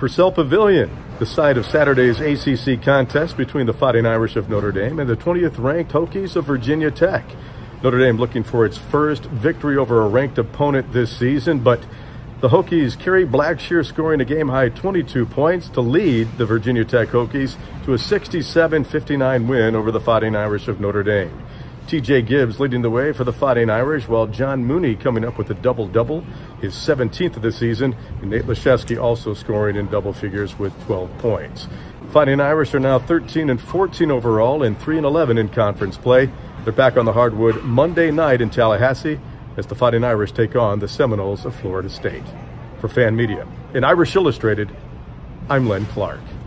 Purcell Pavilion, the site of Saturday's ACC contest between the Fighting Irish of Notre Dame and the 20th ranked Hokies of Virginia Tech. Notre Dame looking for its first victory over a ranked opponent this season, but the Hokies carry Blackshear scoring a game-high 22 points to lead the Virginia Tech Hokies to a 67-59 win over the Fighting Irish of Notre Dame. TJ Gibbs leading the way for the Fighting Irish, while John Mooney coming up with a double-double, his 17th of the season, and Nate Leshevsky also scoring in double figures with 12 points. Fighting Irish are now 13-14 overall and 3-11 in conference play. They're back on the hardwood Monday night in Tallahassee as the Fighting Irish take on the Seminoles of Florida State. For Fan Media and Irish Illustrated, I'm Len Clark.